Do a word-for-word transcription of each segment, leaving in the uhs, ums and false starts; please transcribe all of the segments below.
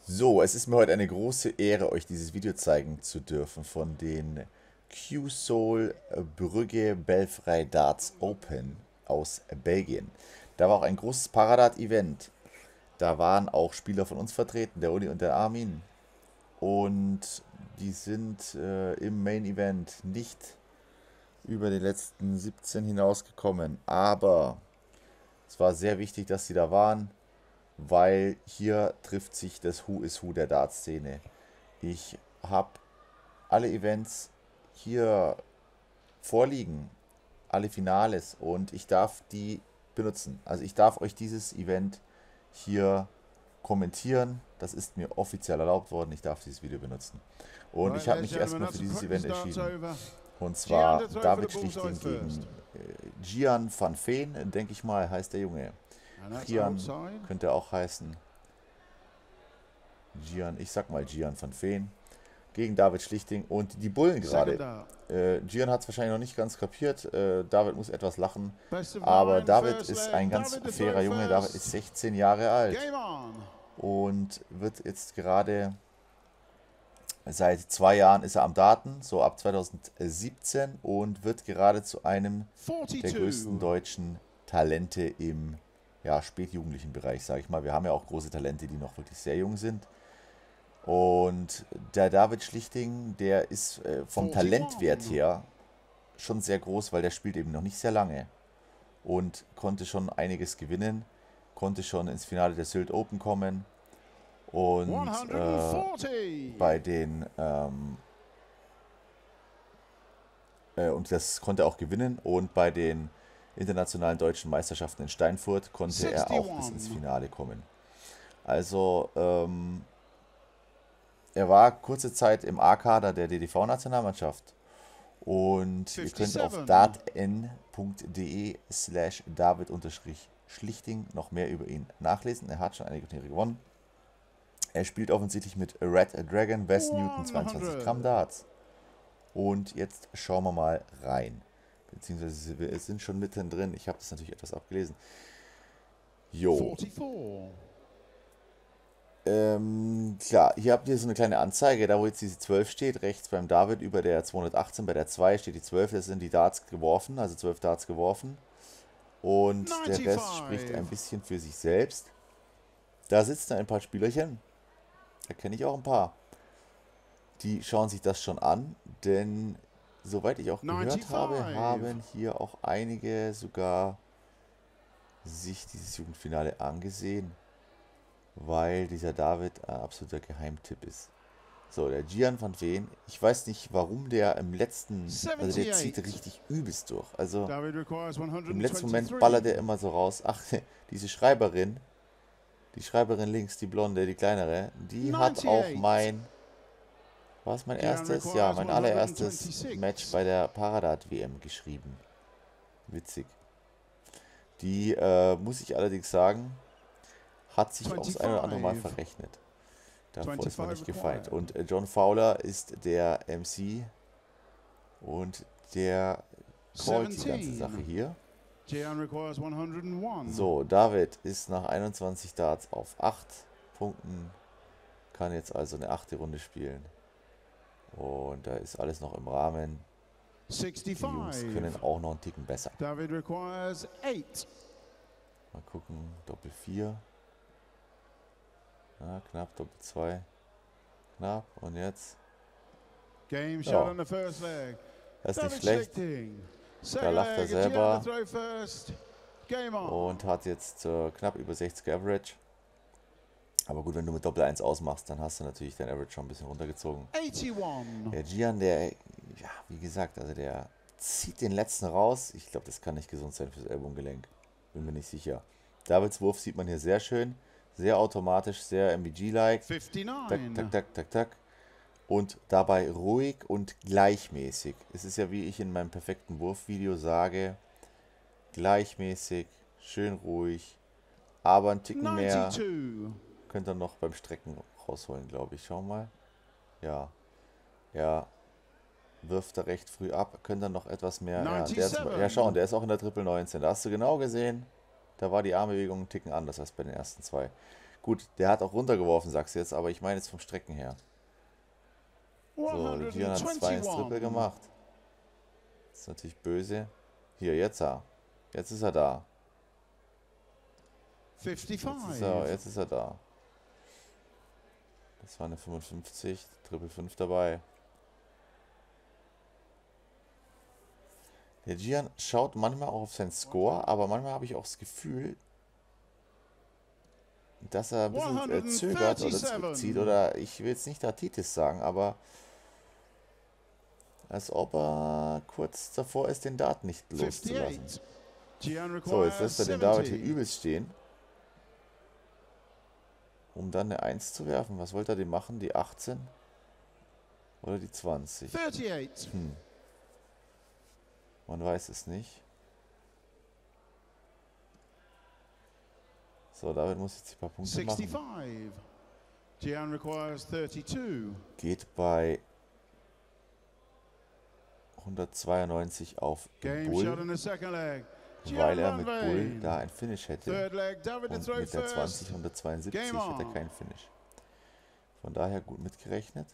So, es ist mir heute eine große Ehre, euch dieses Video zeigen zu dürfen von den Q-Soul Brügge Belfry Darts Open aus Belgien. Da war auch ein großes Paradat-Event. Da waren auch Spieler von uns vertreten, der Uli und der Armin. Und die sind äh, im Main Event nicht über die letzten siebzehn hinausgekommen. Aber es war sehr wichtig, dass sie da waren, weil hier trifft sich das Who is Who der Darts-Szene. Ich habe alle Events hier vorliegen, alle Finales, und ich darf die benutzen. Also ich darf euch dieses Event hier kommentieren. Das ist mir offiziell erlaubt worden. Ich darf dieses Video benutzen. Und ich habe mich erstmal für dieses Event entschieden. Und zwar David Schlichting gegen äh, Gian van Veen, denke ich mal, heißt der Junge. Gian könnte auch heißen. Gian, ich sag mal Gian van Veen. Gegen David Schlichting und die Bullen gerade. Äh, Gian hat es wahrscheinlich noch nicht ganz kapiert. Äh, David muss etwas lachen. Aber David ist ein ganz fairer Junge. David ist sechzehn Jahre alt. Und wird jetzt gerade, seit zwei Jahren ist er am Daten, so ab zweitausendsiebzehn. Und wird gerade zu einem der größten deutschen Talente im ja, spätjugendlichen Bereich, sage ich mal. Wir haben ja auch große Talente, die noch wirklich sehr jung sind. Und der David Schlichting, der ist äh, vom Talentwert her schon sehr groß, weil der spielt eben noch nicht sehr lange. Und konnte schon einiges gewinnen, konnte schon ins Finale der Sylt Open kommen. Und äh, bei den ähm, äh, und das konnte er auch gewinnen. Und bei den internationalen deutschen Meisterschaften in Steinfurt konnte er auch bis ins Finale kommen. Also ähm, er war kurze Zeit im A-Kader der D D V-Nationalmannschaft. Und ihr könnt auf dartn punkt de slash david-schlichting noch mehr über ihn nachlesen. Er hat schon einige Turniere gewonnen. Er spielt offensichtlich mit Red Dragon, West Newton, zweiundzwanzig Gramm Darts. Und jetzt schauen wir mal rein. Beziehungsweise wir sind schon mittendrin. Ich habe das natürlich etwas abgelesen. Jo. Ähm, klar, hier habt ihr so eine kleine Anzeige, da wo jetzt diese zwölf steht, rechts beim David über der zweihundertachtzehn, bei der zwei steht die zwölf, das sind die Darts geworfen, also zwölf Darts geworfen. Und der Rest spricht ein bisschen für sich selbst. Da sitzen ein paar Spielerchen, da kenne ich auch ein paar. Die schauen sich das schon an, denn soweit ich auch gehört habe, haben hier auch einige sogar sich dieses Jugendfinale angesehen, weil dieser David ein absoluter Geheimtipp ist. So, der Gian van Veen, ich weiß nicht, warum der im letzten, also der zieht richtig übelst durch. Also im letzten Moment ballert er immer so raus. Ach, diese Schreiberin, die Schreiberin links, die blonde, die kleinere, die hat auch mein, was mein erstes, ja, mein allererstes Match bei der Paradat-W M geschrieben. Witzig. Die, äh, muss ich allerdings sagen, hat sich auch das ein oder andere Mal verrechnet. Davor ist man nicht gefeit. Und äh, John Fowler ist der M C und der callt die ganze Sache hier. So, David ist nach einundzwanzig Darts auf acht Punkten, kann jetzt also eine achte Runde spielen. Und da ist alles noch im Rahmen. Die Jungs können auch noch einen Ticken besser. Mal gucken, Doppel vier. Ja, knapp, Doppel zwei. Knapp, und jetzt. Ja. Das ist nicht schlecht. Da lacht er selber. Und hat jetzt äh, knapp über sechzig Average. Aber gut, wenn du mit Doppel eins ausmachst, dann hast du natürlich dein Average schon ein bisschen runtergezogen. Der Gian, der, ja, wie gesagt, also der zieht den letzten raus. Ich glaube, das kann nicht gesund sein fürs Ellbogengelenk. Bin mir nicht sicher. Davids Wurf sieht man hier sehr schön. Sehr automatisch, sehr M V G-like. Tak, tak, tak, tak, tak. Und dabei ruhig und gleichmäßig. Es ist ja, wie ich in meinem perfekten Wurfvideo sage, gleichmäßig, schön ruhig, aber ein Ticken mehr könnt ihr noch beim Strecken rausholen, glaube ich. Schau mal. Ja. Ja. Wirft er recht früh ab. Könnt ihr noch etwas mehr. Ja, der ist, ja, schau, der ist auch in der Triple neunzehn. Da hast du genau gesehen, da war die Armbewegung ein Ticken anders als bei den ersten zwei. Gut, der hat auch runtergeworfen, sagst du jetzt, aber ich meine jetzt vom Strecken her. So, der Gian hat zwei ins Triple gemacht. Das ist natürlich böse. Hier, jetzt er. Jetzt ist er da. Jetzt ist er, jetzt ist er da. Das war eine fünfundfünfzig, Triple fünf dabei. Der Gian schaut manchmal auch auf seinen Score, aber manchmal habe ich auch das Gefühl, dass er ein bisschen äh, zögert oder zurückzieht. Oder ich will jetzt nicht Arthritis sagen, aber als ob er kurz davor ist, den Dart nicht loszulassen. So, jetzt lässt er den David hier übelst stehen. Um dann eine eins zu werfen. Was wollte er denn machen? Die achtzehn? Oder die zwanzig? Hm. Man weiß es nicht. So, David muss jetzt ein paar Punkte machen. Geht bei hundertzweiundneunzig auf Bull, weil er mit Bull da ein Finish hätte. Und mit der zwanzig hundertzweiundsiebzig hätte er kein Finish. Von daher gut mitgerechnet.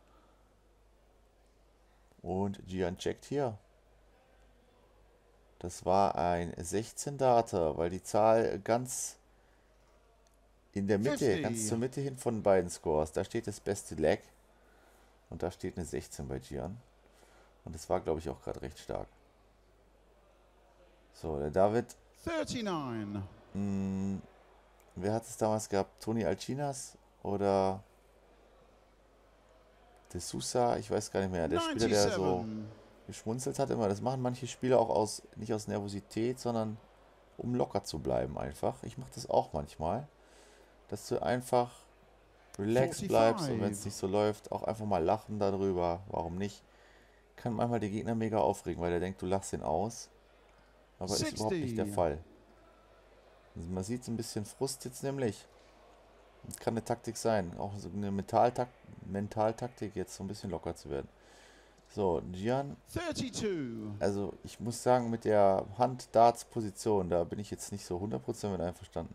Und Gian checkt hier. Das war ein sechzehn Darter, weil die Zahl ganz in der Mitte, fünfzig. Ganz zur Mitte hin von beiden Scores. Da steht das beste Leg. Und da steht eine sechzehn bei Gian. Und das war, glaube ich, auch gerade recht stark. So, der David. neununddreißig. Mh, wer hat es damals gehabt? Toni Alcinas oder De Sousa? Ich weiß gar nicht mehr. Der Spieler, der so geschmunzelt hat immer. Das machen manche Spieler auch aus, nicht aus Nervosität, sondern um locker zu bleiben einfach. Ich mache das auch manchmal. Dass du einfach relaxed bleibst und wenn es nicht so läuft, auch einfach mal lachen darüber. Warum nicht? Kann manchmal die Gegner mega aufregen, weil er denkt, du lachst ihn aus. Aber ist überhaupt nicht der Fall. Also man sieht so ein bisschen Frust jetzt nämlich. Das kann eine Taktik sein. Auch so eine Mentaltak Mentaltaktik, jetzt so ein bisschen locker zu werden. So, Gian. Also ich muss sagen, mit der Hand-Darts-Position, da bin ich jetzt nicht so hundert Prozent mit einverstanden.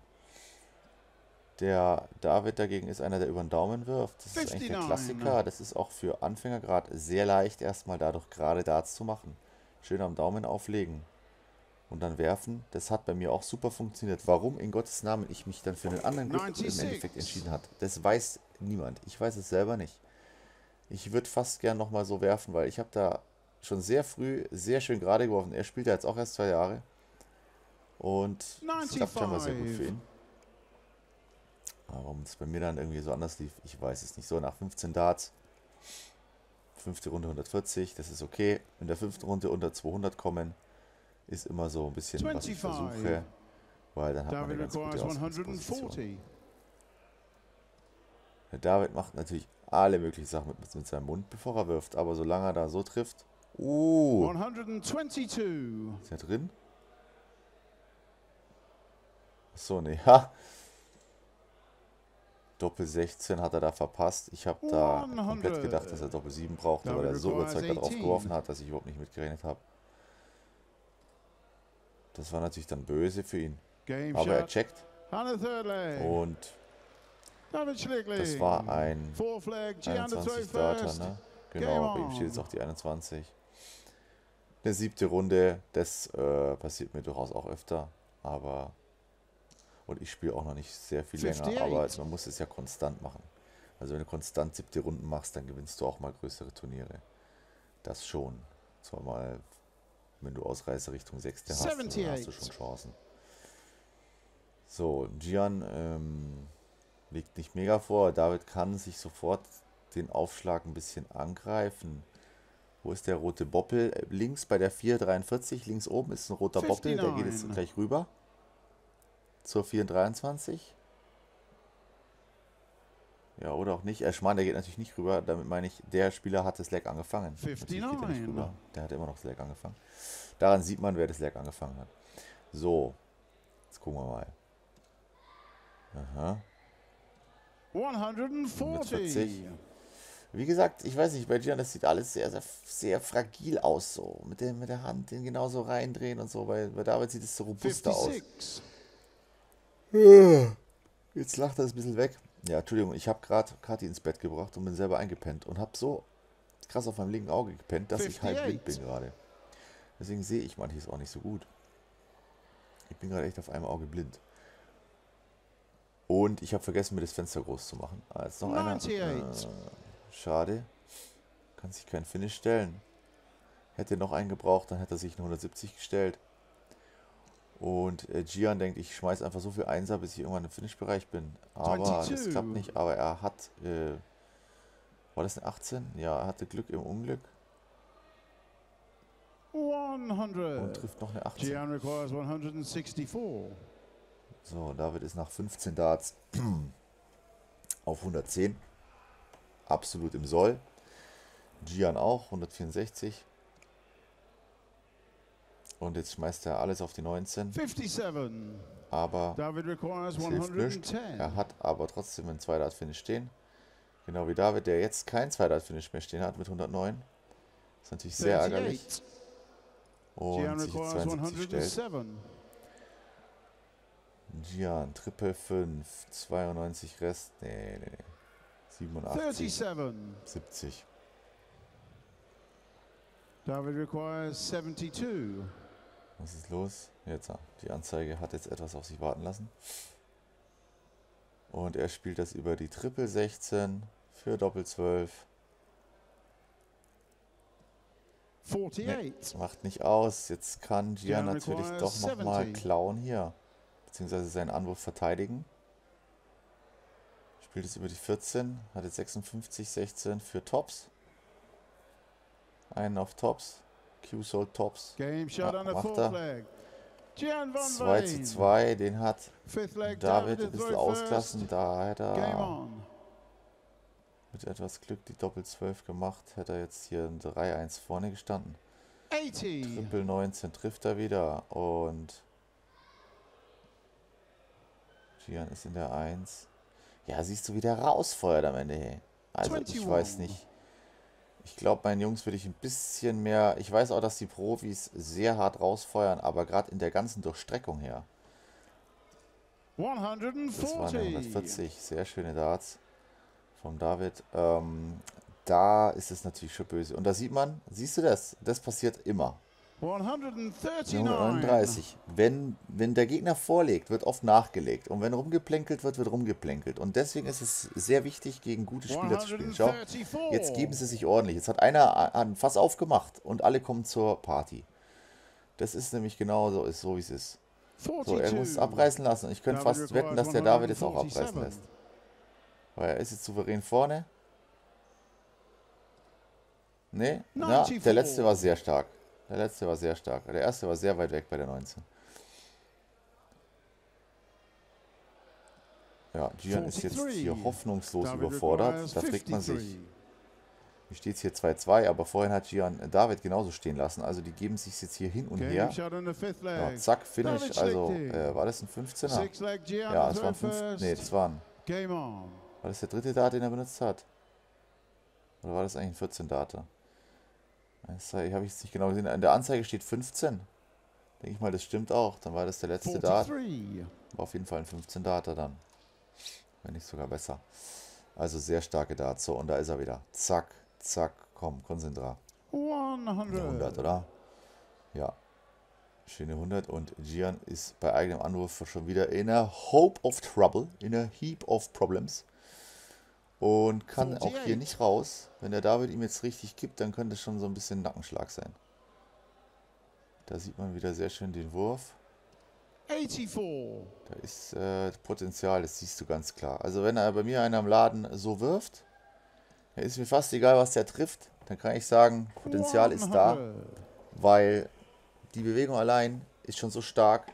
Der David dagegen ist einer, der über den Daumen wirft. Das ist eigentlich der Klassiker. Das ist auch für Anfänger gerade sehr leicht, erstmal dadurch gerade Darts zu machen. Schön am Daumen auflegen und dann werfen. Das hat bei mir auch super funktioniert. Warum in Gottes Namen ich mich dann für einen anderen Grip im Endeffekt entschieden habe, das weiß niemand. Ich weiß es selber nicht. Ich würde fast gern nochmal so werfen, weil ich habe da schon sehr früh sehr schön gerade geworfen. Er spielt ja jetzt auch erst zwei Jahre. Und es klappt schon mal sehr gut für ihn. Aber warum es bei mir dann irgendwie so anders lief, ich weiß es nicht. So, nach fünfzehn Darts, fünfte Runde hundertvierzig, das ist okay. In der fünften Runde unter zweihundert kommen, ist immer so ein bisschen, was ich versuche. Weil dann hat man eine ganz gute Ausgangsposition. Der David macht natürlich alle möglichen Sachen mit, mit seinem Mund, bevor er wirft. Aber solange er da so trifft... Uh! Ist er drin? Achso, ne, ja. Doppel sechzehn hat er da verpasst. Ich habe da komplett gedacht, dass er Doppel sieben brauchte, weil er so überzeugt darauf geworfen hat, dass ich überhaupt nicht mitgerechnet habe. Das war natürlich dann böse für ihn. Aber er checkt. Und das war ein einundzwanzig Darter, ne? Genau, bei ihm steht jetzt auch die einundzwanzig. Eine siebte Runde, das äh, passiert mir durchaus auch öfter, aber... Und ich spiele auch noch nicht sehr viel länger, aber man muss es ja konstant machen. Also wenn du konstant siebte Runden machst, dann gewinnst du auch mal größere Turniere. Das schon. Zwar mal, wenn du Ausreißer Richtung sechste hast, dann hast du schon Chancen. So, Gian ähm, liegt nicht mega vor. David kann sich sofort den Aufschlag ein bisschen angreifen. Wo ist der rote Boppel? Links bei der vier dreiundvierzig, links oben ist ein roter Boppel, der geht jetzt gleich rüber. Zur vier dreiundzwanzig. Ja, oder auch nicht. Äh, Schmarrn, der geht natürlich nicht rüber. Damit meine ich, der Spieler hat das Leg angefangen. Natürlich geht er nicht rüber. Der hat immer noch das Leg angefangen. Daran sieht man, wer das Leg angefangen hat. So. Jetzt gucken wir mal. Aha. hundertvierzig. Wie gesagt, ich weiß nicht, bei Gian, das sieht alles sehr, sehr, sehr fragil aus. So. Mit der, mit der Hand den genauso reindrehen und so. Bei, bei David sieht es so robuster aus. Jetzt lacht er es ein bisschen weg. Ja, Entschuldigung, ich habe gerade Kathi ins Bett gebracht und bin selber eingepennt und habe so krass auf meinem linken Auge gepennt, dass ich halb blind bin gerade. Deswegen sehe ich manches auch nicht so gut. Ich bin gerade echt auf einem Auge blind. Und ich habe vergessen, mir das Fenster groß zu machen. Ah, jetzt noch einer. Äh, schade. Kann sich kein Finish stellen. Hätte noch einen gebraucht, dann hätte er sich eine hundertsiebzig gestellt. Und äh, Gian denkt, ich schmeiß einfach so viel Einser, bis ich irgendwann im Finish-Bereich bin. Aber es klappt nicht. Aber er hat... Äh, war das eine achtzehn? Ja, er hatte Glück im Unglück. hundert. Und trifft noch eine achtzehn. Gian requires hundertsechsundvierzig. So, David ist nach fünfzehn Darts auf hundertzehn. Absolut im Soll. Gian auch, hundertvierundsechzig. Und jetzt schmeißt er alles auf die neunzehn. fünfundfünfzig. Aber David requires es hilft nichts. hundertzehn. Er hat aber trotzdem einen zwei Dart Finish stehen. Genau wie David, der jetzt kein zwei Dart Finish mehr stehen hat mit hundertneun. Das ist natürlich sehr ärgerlich. Und sich jetzt zweiundsiebzig stellt. Gian, Triple fünf, zweiundneunzig Rest. Nee, nee, nee. siebenundachtzig. siebzig. David requires seventy-two. Was ist los? Jetzt, die Anzeige hat jetzt etwas auf sich warten lassen. Und er spielt das über die Triple sechzehn für Doppel zwölf. Nee, macht nicht aus. Jetzt kann Gian natürlich doch nochmal klauen hier. Beziehungsweise seinen Anwurf verteidigen. Spielt es über die vierzehn. Hat jetzt sechsundfünfzig, sechzehn für Tops. Einen auf Tops. Q-Sold Tops. Ja, macht er. zwei zu zwei. Den hat David ein bisschen ausgelassen. Da hätte er mit etwas Glück die Doppel zwölf gemacht. Hätte er jetzt hier ein drei eins vorne gestanden. Triple neunzehn trifft er wieder. Und Gian ist in der eins. Ja, siehst du, wie der rausfeuert am Ende. Hey. Also ich weiß nicht. Ich glaube, meinen Jungs würde ich ein bisschen mehr... Ich weiß auch, dass die Profis sehr hart rausfeuern, aber gerade in der ganzen Durchstreckung her. Das waren ja hundertvierzig. Sehr schöne Darts vom David. Ähm, da ist es natürlich schon böse. Und da sieht man, siehst du das? Das passiert immer. hundertneununddreißig. Wenn, wenn der Gegner vorlegt, wird oft nachgelegt. Und wenn rumgeplänkelt wird, wird rumgeplänkelt. Und deswegen ist es sehr wichtig, gegen gute Spieler zu spielen. Schau, jetzt geben sie sich ordentlich. Jetzt hat einer ein Fass aufgemacht und alle kommen zur Party. Das ist nämlich genau so, ist so wie es ist. So, er muss es abreißen lassen. Ich könnte fast wetten, dass der David jetzt auch abreißen lässt. Weil er ist jetzt souverän vorne. Nee, na, der letzte war sehr stark. Der letzte war sehr stark. Der erste war sehr weit weg bei der neunzehn. Ja, Gian ist jetzt hier hoffnungslos überfordert. Da fragt man sich. Hier steht es hier zwei zwei, aber vorhin hat Gian David genauso stehen lassen. Also die geben sich jetzt hier hin und her. Ja, zack, Finish. Also, äh, war das ein fünfzehner? Ja, das war ein fünfzehner. Nee, das war ein... War das der dritte Dart, den er benutzt hat? Oder war das eigentlich ein vierzehn Data? Das habe ich jetzt nicht genau gesehen. An der Anzeige steht fünfzehn. Denke ich mal, das stimmt auch. Dann war das der letzte Dart. War auf jeden Fall ein fünfzehn Data dann. Wenn nicht sogar besser. Also sehr starke Darts. So, und da ist er wieder. Zack, zack, komm, konzentra. hundert, oder? Ja. Schöne hundert. Und Gian ist bei eigenem Anwurf schon wieder in a hope of trouble. In a heap of problems. Und kann auch hier nicht raus. Wenn der David ihm jetzt richtig gibt, dann könnte es schon so ein bisschen Nackenschlag sein. Da sieht man wieder sehr schön den Wurf. vierundachtzig. Da ist äh, Potenzial, das siehst du ganz klar. Also wenn er bei mir einer im Laden so wirft, dann ist mir fast egal, was der trifft. Dann kann ich sagen, Potenzial ist da. Weil die Bewegung allein ist schon so stark.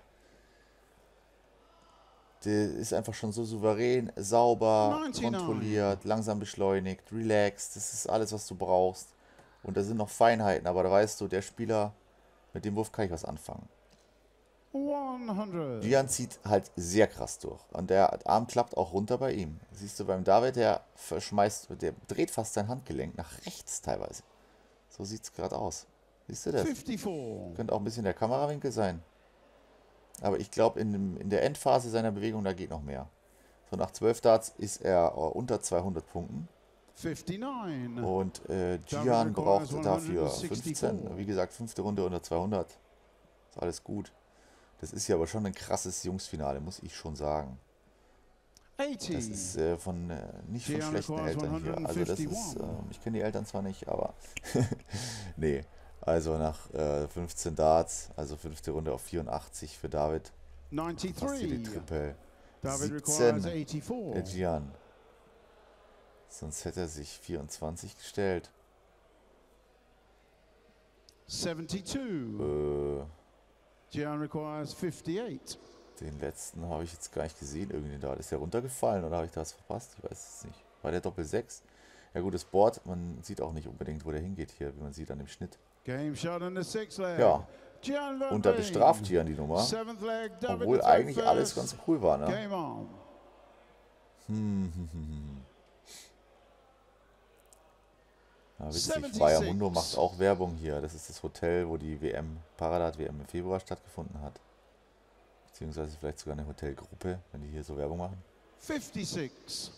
Der ist einfach schon so souverän, sauber, kontrolliert, langsam beschleunigt, relaxed. Das ist alles, was du brauchst. Und da sind noch Feinheiten, aber da weißt du, der Spieler, mit dem Wurf kann ich was anfangen. hundert. Gian zieht halt sehr krass durch. Und der Arm klappt auch runter bei ihm. Siehst du beim David, der verschmeißt, der dreht fast sein Handgelenk nach rechts teilweise. So sieht es gerade aus. Siehst du das? vierundfünfzig. Könnte auch ein bisschen der Kamerawinkel sein. Aber ich glaube, in, in der Endphase seiner Bewegung, da geht noch mehr. So, nach zwölf Darts ist er äh, unter zweihundert Punkten. fifty-nine. Und äh, Gian brauchte dafür fünfzehn. Wie gesagt, fünfte Runde unter zweihundert. Ist alles gut. Das ist ja aber schon ein krasses Jungsfinale, muss ich schon sagen. eighty. Das ist äh, von äh, nicht von Gian schlechten requires Eltern hier. Also das ist, äh, ich kenne die Eltern zwar nicht, aber nee. Also nach äh, fünfzehn Darts, also fünfte Runde auf vierundachtzig für David. Fast hier die ninety-three. Triple. David requires siebzehn, der eighty-four. Gian. Sonst hätte er sich vierundzwanzig gestellt. seventy-two. Äh, Gian requires fifty-eight. den letzten habe ich jetzt gar nicht gesehen irgendwie da. Ist der runtergefallen oder habe ich das verpasst? Ich weiß es nicht. War der Doppel sechs? Ja gut, das Board, man sieht auch nicht unbedingt, wo der hingeht hier, wie man sieht an dem Schnitt. Game shot on the sixth leg. Ja, Gian und da Verveen. bestraft Gian die Nummer. Seventh leg, David Obwohl the third eigentlich alles first. ganz cool war, ne? Game on. Hm, hm, hm, hm. Ja, witzig, sechsundsiebzig. Bayamundo macht auch Werbung hier. Das ist das Hotel, wo die W M, Paradat W M im Februar stattgefunden hat. Beziehungsweise vielleicht sogar eine Hotelgruppe, wenn die hier so Werbung machen. fifty-six.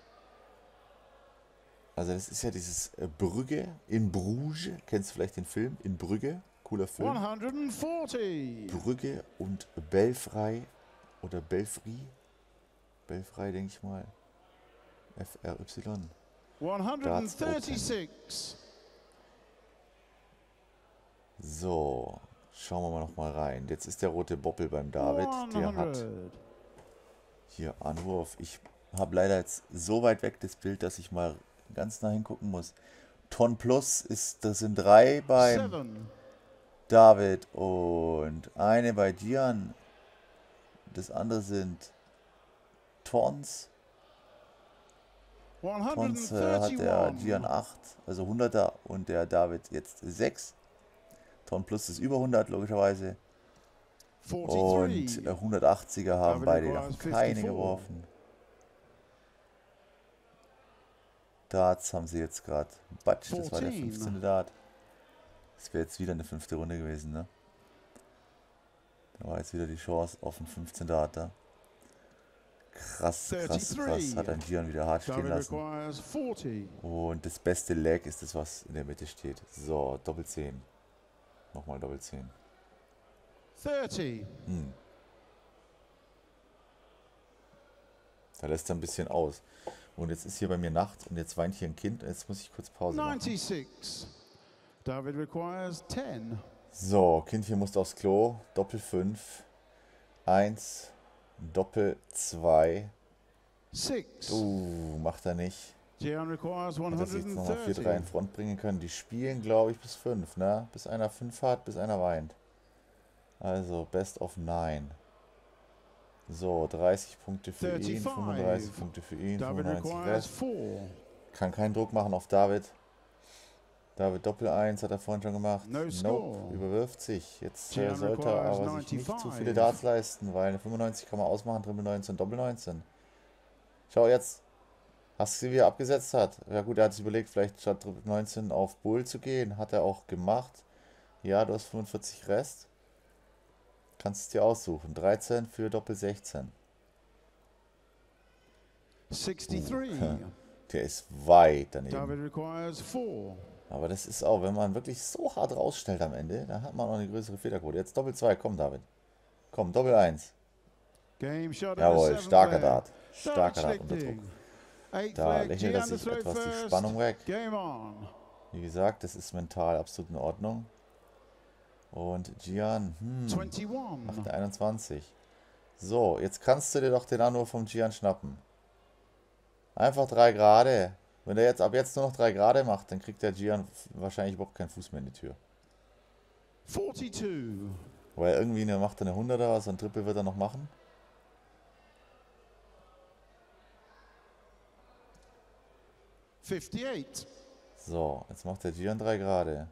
Also das ist ja dieses äh, Brügge in Bruges. Kennst du vielleicht den Film? In Brügge? Cooler Film. one forty. Brügge und Belfry oder Belfry. Belfry, denke ich mal. F R Y. one thirty-six. So, schauen wir mal noch mal rein. Jetzt ist der rote Boppel beim David. Der hat hundert. hier Anwurf. Ich habe leider jetzt so weit weg das Bild, dass ich mal ganz nah hingucken muss. Ton Plus ist, das sind drei beim Seven. David und eine bei Gian. Das andere sind Tons. Tons äh, hat der Gian acht, also hunderter und der David jetzt sechs. Ton Plus ist über hundert logischerweise. Und äh, hundertachtziger haben beide noch keine geworfen. Darts haben sie jetzt gerade. Batsch, das war der fünfzehnte Dart. Das wäre jetzt wieder eine fünfte Runde gewesen, ne? Da war jetzt wieder die Chance auf einen fünfzehnten Dart da. Krass, krass, krass. Hat ein Gian wieder hart stehen lassen. Und das beste Leg ist das, was in der Mitte steht. So, Doppel zehn. Nochmal Doppel zehn. dreißig. Hm. Da lässt er ein bisschen aus. Und jetzt ist hier bei mir Nacht und jetzt weint hier ein Kind. Jetzt muss ich kurz Pause machen. ninety-six. David requires ten. So, Kindchen muss aufs Klo. Doppel fünf. eins. Doppel zwei. six. Uh, macht er nicht. Gian requires Hat er sich jetzt nochmal vier drei in one thirty. Front bringen können. Die spielen, glaube ich, bis fünf, ne? Bis einer fünf hat, bis einer weint. Also, Best of nine. So, dreißig Punkte für ihn, thirty-five. fünfunddreißig Punkte für ihn, David fünfundneunzig requires Rest. four. Kann keinen Druck machen auf David. David Doppel eins hat er vorhin schon gemacht. No Nope, score. überwirft sich. Jetzt äh, Gian sollte er requires aber sich nicht zu ninety-five. viele Darts leisten, weil eine fünfundneunzig kann man ausmachen, Triple neunzehn, Doppel neunzehn. Schau jetzt. Hast du sie, wie er abgesetzt hat? Ja gut, er hat sich überlegt, vielleicht statt Triple neunzehn auf Bull zu gehen. Hat er auch gemacht. Ja, du hast fünfundvierzig Rest. Kannst es dir aussuchen. dreizehn für Doppel sechzehn. sixty-three. Der ist weit daneben. David requires four. Aber das ist auch, wenn man wirklich so hart rausstellt am Ende, dann hat man auch eine größere Fehlerquote. Jetzt Doppel zwei, komm David. Komm, Doppel eins. Game shot Jawohl, starker Dart. David Starker Dart unter Druck. schlägt Eighth Da leg, lächelt er Gian the sich throw etwas die first. Spannung weg. Game on. Wie gesagt, das ist mental absolut in Ordnung. Und Gian, hm, twenty-one. macht einundzwanzig. So, jetzt kannst du dir doch den Anruf vom Gian schnappen. Einfach drei Gerade. Wenn er jetzt ab jetzt nur noch drei Gerade macht, dann kriegt der Gian wahrscheinlich überhaupt keinen Fuß mehr in die Tür. forty-two. Weil irgendwie eine, macht er eine hunderter, so ein Triple wird er noch machen. fifty-eight. So, jetzt macht der Gian drei Gerade.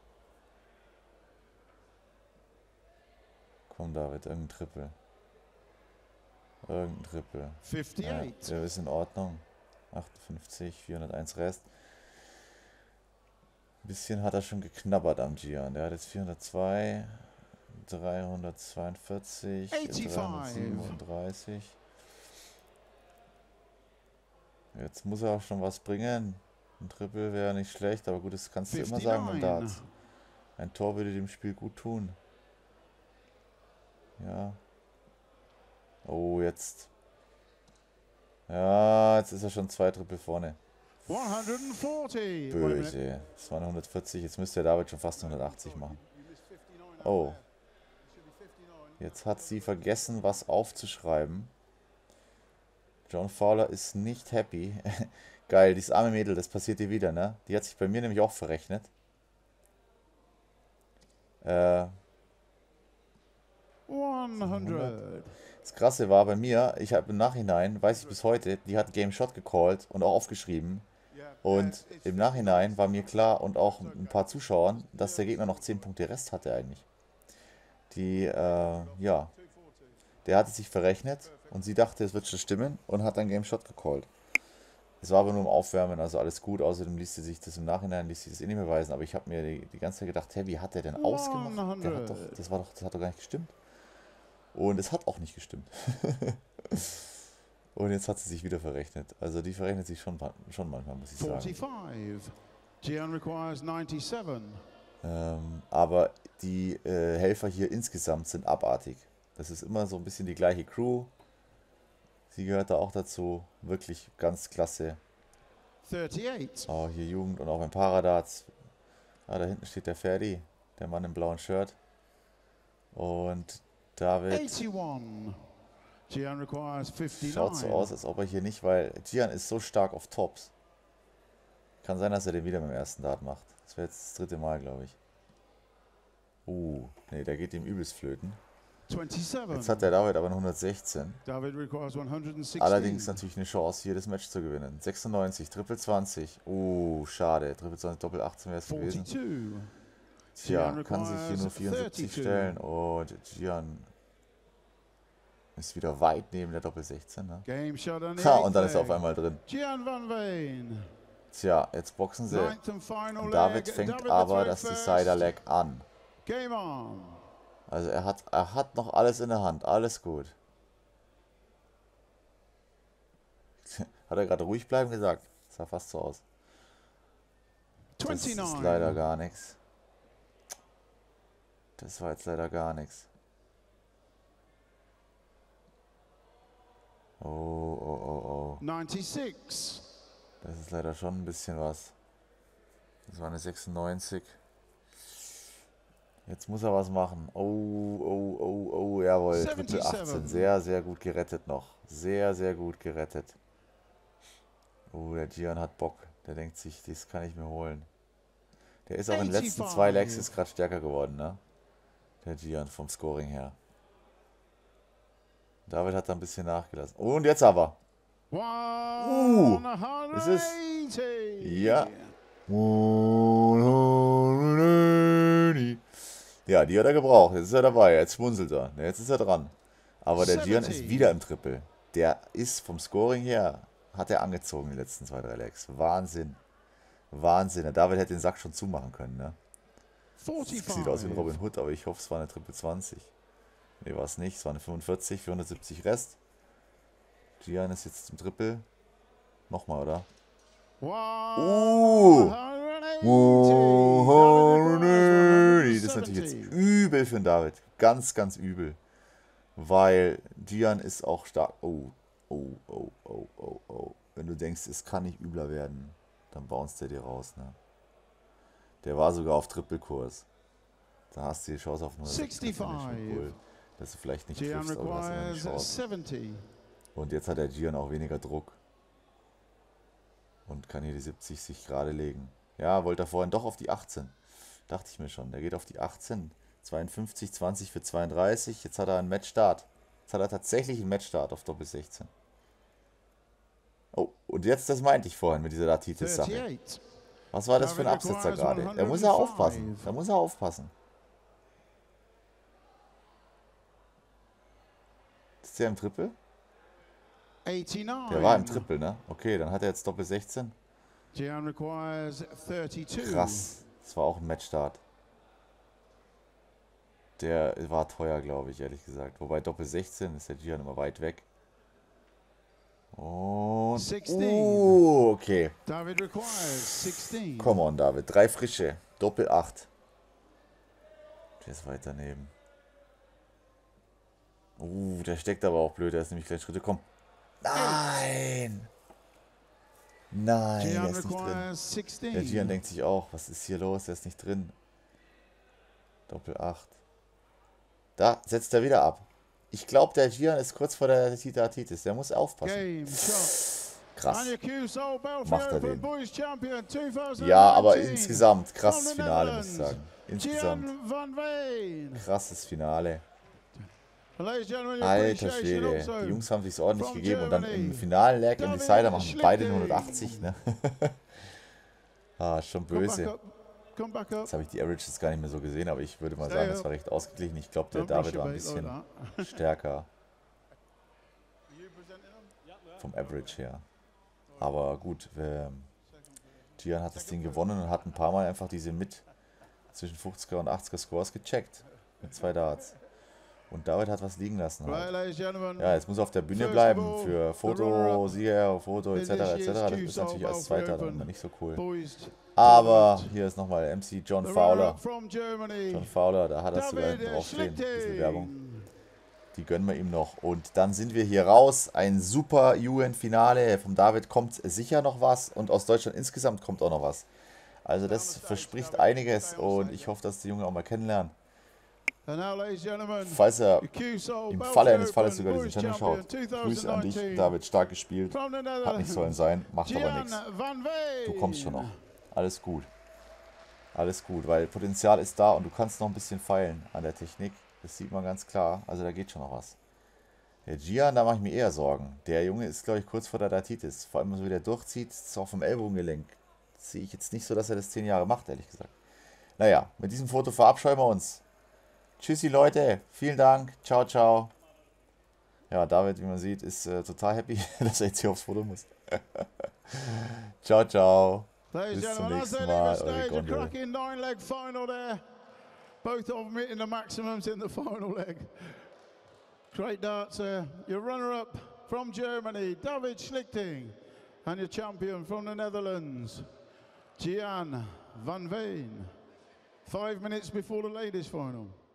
Komm David, irgendein Triple. Irgendein Triple. Ja, fifty-eight. der ist in Ordnung. achtundfünfzig, vierhunderteins Rest. Ein bisschen hat er schon geknabbert am Gian. Der hat jetzt vierhundertzwei, dreihundertzweiundvierzig, eighty-five. dreihundertsiebenunddreißig. Jetzt muss er auch schon was bringen. Ein Triple wäre nicht schlecht, aber gut, das kannst du immer sagen beim fifty-nine. Darts. Ein Tor würde dem Spiel gut tun. Ja. Oh, jetzt. Ja, jetzt ist er schon zwei Triple vorne. one forty. Böse. Das waren hundertvierzig, jetzt müsste der David schon fast hundertachtzig machen. Oh. Jetzt hat sie vergessen, was aufzuschreiben. John Fowler ist nicht happy. Geil, dieses arme Mädel, das passiert ihr wieder, ne? Die hat sich bei mir nämlich auch verrechnet. Äh, hundert. Das Krasse war bei mir, ich habe im Nachhinein, weiß ich bis heute, die hat Game Shot gecallt und auch aufgeschrieben. Und im Nachhinein war mir klar und auch ein paar Zuschauern, dass der Gegner noch zehn Punkte Rest hatte eigentlich. Die, äh, ja, der hatte sich verrechnet und sie dachte, es wird schon stimmen und hat dann Game Shot gecallt. Es war aber nur im Aufwärmen, also alles gut. Außerdem ließ sie sich das im Nachhinein, ließ sie das eh nicht mehr weisen. Aber ich habe mir die, die ganze Zeit gedacht, hey, wie hat der denn ausgemacht? Der hat doch, das war doch, das hat doch gar nicht gestimmt. Und es hat auch nicht gestimmt. Und jetzt hat sie sich wieder verrechnet. Also die verrechnet sich schon, schon manchmal, muss ich sagen. forty-five. Gian requires ninety-seven. Ähm, aber die äh, Helfer hier insgesamt sind abartig. Das ist immer so ein bisschen die gleiche Crew. Sie gehört da auch dazu. Wirklich ganz klasse. thirty-eight. Oh, hier Jugend und auch beim Paradarts. Ah, da hinten steht der Ferdi, der Mann im blauen Shirt. Und David eighty-one. Gian requires fifty-nine. schaut so aus, als ob er hier nicht, weil Gian ist so stark auf Tops. Kann sein, dass er den wieder mit dem ersten Dart macht. Das wäre jetzt das dritte Mal, glaube ich. Uh, nee, der geht ihm übelst flöten. twenty-seven. Jetzt hat der David aber eine hundertsechzehn. David requires one sixteen. Allerdings natürlich eine Chance, hier das Match zu gewinnen. sechsundneunzig, Triple zwanzig. Uh, schade. Triple zwanzig, Doppel achtzehn wäre es gewesen. forty-two. Tja, kann sich hier nur vierundsiebzig stellen. Und Gian ist wieder weit neben der Doppel sechzehn. Ne? Game shot on the Ha, eighth und dann ist er leg. auf einmal drin. Gian Van Veen. Tja, jetzt boxen sie. Ninth and final Und David leg. fängt David the aber throw das first. Decider-Leg an. Game on. Also er hat, er hat noch alles in der Hand. Alles gut. Hat er gerade ruhig bleiben gesagt? Das sah fast so aus. Das ist twenty-nine. leider gar nichts. Das war jetzt leider gar nichts. Oh, oh, oh, oh. ninety-six. Das ist leider schon ein bisschen was. Das war eine sechsundneunzig. Jetzt muss er was machen. Oh, oh, oh, oh, jawohl. Triple achtzehn. Sehr, sehr gut gerettet noch. Sehr, sehr gut gerettet. Oh, der Gian hat Bock. Der denkt sich, das kann ich mir holen. Der ist auch in den letzten zwei Legs ist gerade stärker geworden, ne? Der Gian vom Scoring her. David hat da ein bisschen nachgelassen. Und jetzt aber. Uh, das ist... Ja. Ja, die hat er gebraucht. Jetzt ist er dabei. Jetzt schmunzelt er. Jetzt ist er dran. Aber der Gian ist wieder im Triple. Der ist vom Scoring her, hat er angezogen die letzten zwei, drei Legs. Wahnsinn. Wahnsinn. Der David hätte den Sack schon zumachen können, ne? Das sieht aus wie ein Robin Hood, aber ich hoffe, es war eine Triple zwanzig. Ne, war es nicht. Es war eine fünfundvierzig, vierhundertsiebzig Rest. Gian ist jetzt im Triple. Nochmal, oder? Uh! Das ist natürlich jetzt übel für den David. Ganz, ganz übel. Weil Gian ist auch stark. Oh, oh, oh, oh, oh, oh. Wenn du denkst, es kann nicht übler werden, dann bounced der dir raus, ne? Der war sogar auf Triple-Kurs. Da hast du die Chance auf sixty-five. Dass du vielleicht nicht triffst, aber du hast immer eine Chance. seventy. Und jetzt hat der Gian auch weniger Druck. Und kann hier die siebzig sich gerade legen. Ja, wollte er vorhin doch auf die achtzehn. Dachte ich mir schon. Der geht auf die achtzehn. zweiundfünfzig, zwanzig für zweiunddreißig. Jetzt hat er einen Matchstart. Jetzt hat er tatsächlich einen Matchstart auf Doppel sechzehn. Oh, und jetzt, das meinte ich vorhin mit dieser Latitis-Sache. Was war das für ein Absetzer gerade? Da muss er aufpassen. Da muss er aufpassen. Ist der im Triple? Der war im Triple, ne? Okay, dann hat er jetzt Doppel sechzehn. Krass. Das war auch ein Matchstart. Der war teuer, glaube ich, ehrlich gesagt. Wobei Doppel sechzehn ist der Gian immer weit weg. Und. sechzehn. Uh, okay. David requires sixteen. Come on, David. Drei frische. Doppel acht. Der ist weit daneben. Uh, der steckt aber auch blöd. Der ist nämlich gleich Schritte. Komm. Nein! Nein, der Gian ist nicht drin. requires Der sixteen. Gian denkt sich auch, was ist hier los? Der ist nicht drin. Doppel acht. Da setzt er wieder ab. Ich glaube, der Gian ist kurz vor der Titatitis. Der muss aufpassen. Game shot. Krass. Anja Q-Soul Belfry Macht er Open den. Boys Champion twenty nineteen. Ja, aber insgesamt krasses From the Finale, muss ich Netherlands, sagen. Insgesamt Gian van Veen. krasses Finale. Ladies and gentlemen, your Alter appreciation Schwede, also die Jungs haben sich's ordentlich from gegeben und dann Germany. im finalen Leg im David Decider machen beide Schlichting. hundertachtzig, ne? Ah, schon Come back böse. up. Come back up. Jetzt habe ich die Averages gar nicht mehr so gesehen, aber ich würde mal Stay sagen, es up. war recht ausgeglichen. Ich glaube, der Don't brush David your war ein weight like bisschen that. stärker vom Average her. Aber gut, ähm, Gian hat das Ding gewonnen und hat ein paar Mal einfach diese mit zwischen fünfziger und achtziger Scores gecheckt. Mit zwei Darts. Und David hat was liegen lassen. Right, Halt. ladies and gentlemen. Ja, jetzt muss er auf der Bühne First bleiben of all, für the Foto, runner-up Sieger, Foto et in cetera this et cetera. Das year's ist natürlich als Q-Soul Zweiter dann Open nicht so cool. Boys Aber hier ist nochmal M C John The Fowler. runner-up from Germany. John Fowler, da hat er sogar David draufstehen. Ein bisschen Werbung. Schlichting. Die gönnen wir ihm noch. Und dann sind wir hier raus. Ein super U N-Finale. Vom David kommt sicher noch was. Und aus Deutschland insgesamt kommt auch noch was. Also das verspricht einiges. Und ich hoffe, dass die Junge auch mal kennenlernen. And now, ladies and gentlemen, Falls er the Q-Soul im Belfry Falle eines Falles Open sogar diesen Boys Channel Champion schaut, Grüße an dich. twenty nineteen. David, stark gespielt. From the Hat nicht Netherlands, sollen sein. Macht aber Gian nichts. van Veen. Du kommst schon noch. Alles gut. Alles gut, weil Potenzial ist da und du kannst noch ein bisschen feilen an der Technik. Das sieht man ganz klar. Also da geht schon noch was. Der Gian, da mache ich mir eher Sorgen. Der Junge ist, glaube ich, kurz vor der Datitis. Vor allem, so wie der durchzieht, ist auch vom Ellbogengelenk. Das sehe ich jetzt nicht so, dass er das zehn Jahre macht, ehrlich gesagt. Naja, mit diesem Foto verabscheuen wir uns. Tschüssi, Leute. Vielen Dank. Ciao, ciao. Ja, David, wie man sieht, ist äh, total happy, dass er jetzt hier aufs Foto muss. Ciao, ciao. Ladies Bis and zum gentlemen, as nächsten they Mal. leave the Eure stage, a Gondel. cracking nine-leg final there. Both of them hitting the maximums in the final leg. Great darts there. Your runner-up from Germany, David Schlichting. And your champion from the Netherlands, Gian van Veen. Five minutes before the ladies' final.